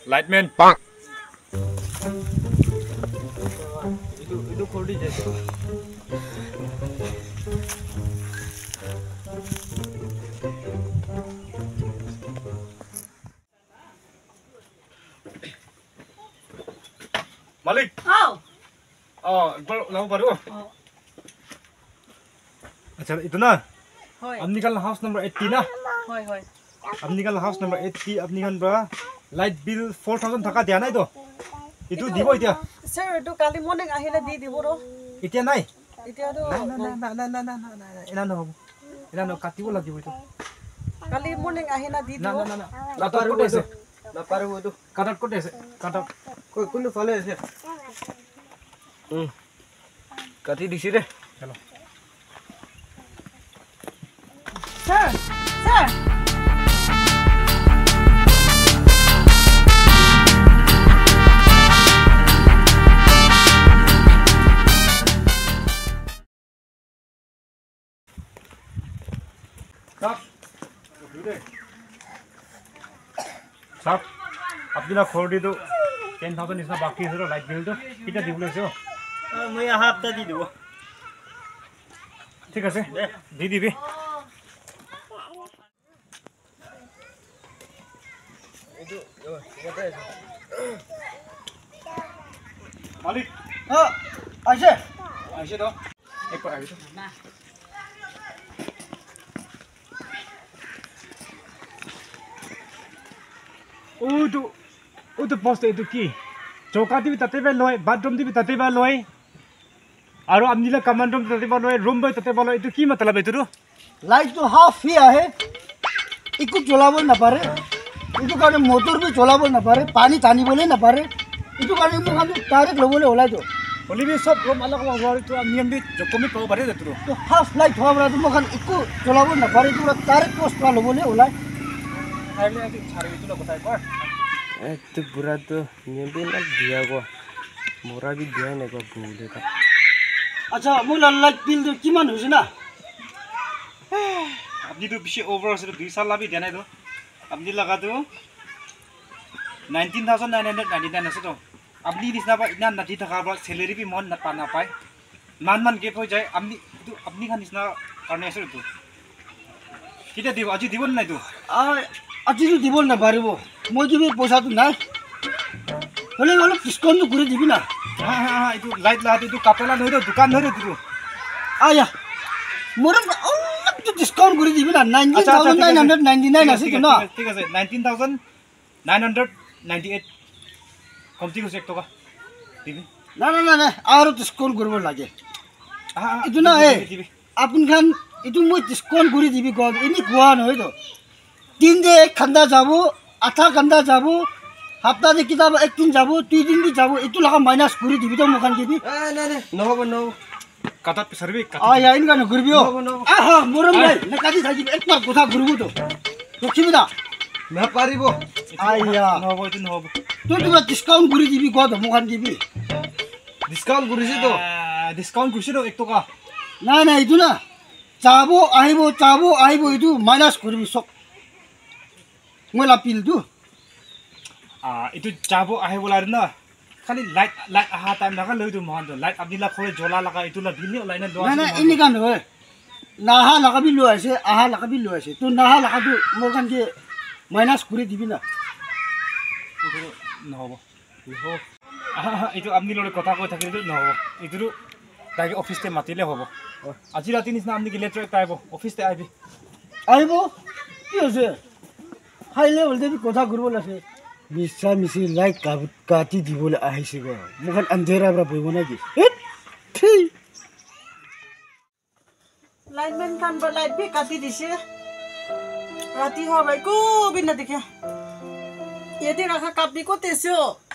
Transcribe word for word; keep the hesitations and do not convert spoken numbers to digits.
Lightman পাক itu itu khori jaise Malik Oh. oh baru lalu baru Oh. अच्छा इतना Hoi. अपनी कल हाउस नंबर eighty ना Hoi hoi. अपनी कल हाउस नंबर eighty अपनी कल बा लाइट बिल four thousand থাকা দিয়া নাই তো ইটো দিব এতিয়া Sir, itu kali morning ahila di di boro. এতিয়া নাই Itu ado. না না না না না না না এনা নহব এনা ন কাটিব লাগিব ইটো Kali morning ahila di di. না না না না কাটার কোট আছে na paru itu কাটার কোট আছে কাটার koi kunu fale ase hmm kati disi de চলো Sir, sir. Stop. Stop. अपनी ना खोल दी तो ten thousand इसना बाकी है तो लाइट बिल तो कितना दी बोले से हो মই আহা হপ্তা দি দিব ठीक है से दी दी भी itu yo kata ase मालिक ha ase ऐसे दो एक पर आगे ओ तो ओ तो पोस्ट है तो की चौकाती भी तते बे लय बाथरूम दी भी तते बे लय আৰু আমনিলা কমান্ড রুম ততে বলয় রুম বই ততে বলয় এটো কি মতলব এটো লাইট তো হাফ হি আহে ইকু চলাব না পারে ইটো কারণে মোটর বি চলাব না পারে পানি টানিবলে না পারে ইটো কারণে মু কাম ডাইরেক্ট লবলে ওলাই তো বলিবি সব রুম আলাদা আলাদা তো নিয়ম বি কমি পাব পারে এটো তো হাফ লাইট হওয়া তো মু কাম ইকু চলাব না পারে তো ডাইরেক্ট পোস্ট পা লবলে ওলাই আইলে আকি ছাড়ি দিলো কথাই কর itu berat tuh nyampe nak dia gua murah bi dia nih gua boleh tak আচ্ছা মু লাইট বিল তো কিমান হইছে না আপনি তো বেশি ওভার আছে দুই সাল লাভি দেনাই তো আপনি লাগা তো nineteen thousand nine hundred ninety-nine আছে তো আপনি নিছনা বা ইনা নাতি থাকা বা স্যালারি বি মন না পা না পায় মান মান গেপ হই যায় আপনি তো আপনি খান নিছনা কারণে আছে তো কিটা দিব আজি দিব নাই তো আজি তো দিব না পারিব মই যদি পয়সা তো নাই হলে হলে ডিসকাউন্ট করে দিবি না হ্যাঁ হ্যাঁ হ্যাঁ itu লাইট লা itu কাপলা নই তো দোকান নই তো আয়া মোর অলপ তো ডিসকাউন্ট করে দিবি না nineteen thousand nine hundred ninety-nine আছে তো না ঠিক আছে nineteen thousand nine hundred ninety-eight কমতি কইছে এক টাকা দিবি না না না না আর ডিসকাউন্ট করব লাগে হ্যাঁ itu না এ আপন খান itu মই ডিসকাউন্ট করে দিবি গদ এনি কোয়া নই তো তিন দে এক খান্দা যাব আঠা খান্দা যাব হাপ্তা দে কিতাব এক দিন যাব দুই দিন দি যাব itu লাগা মাইনাস করে দিবি তো মখান দিবি eh nah nah no no no কাটা সার্ভে আয়া ইন গান করবিও আহা মোরম ভাই না কাটি থাকি একবার কথা ঘুরবো তো রখিবি না na paribo আয়া নহব itu নহব তুই তো ডিসকাউন্ট করে দিবি গদ মখান দিবি discount kurisi tuh ডিসকাউন্ট করছি তো এক টাকা না না itu না যাব আহিব যাব আহিব itu মাইনাস করবি সব মলা পিল তো itu যাব আহে বলা না খালি লাইট লাইট আহা টাইম লাগা লৈ তো মহান লাইট আপনি লা খরে জলা লাগা itu লা দিনে লাইন দোয়া না না ইনি গান হয় নাহা লাগাবি লো আছে আহা লাগাবি লো আছে তো নাহা লাগাবি মোর গান যে মাইনাস করে দিবি না নহব নহব itu আপনি লরে কথা কই থাকিলে তো নহব itu তাকে অফিসতে মাতিলে হবো আজি রাতি নিছনা আপনি কি লেটার একটা আইব অফিসতে আইবি আহিব কি আছে হাই লেভেল দেবি কথা ঘুরব লাগে মিছা মিছি লাইট কাটি দিবলৈ আহিছে গো মোখান আন্ধেৰা পৰা বহিব নাকি Lineman kan ber light bi kati dise. Rati ho bai ko bin na dikhe. Ye de rakha kap di ko tesyo.